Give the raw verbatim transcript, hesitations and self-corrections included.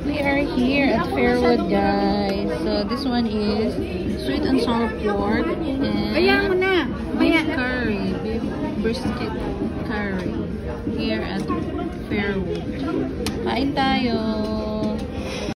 We are here at Fairwood, guys. So this one is sweet and sour pork and beef curry, beef brisket curry here at Fairwood. Kain tayo!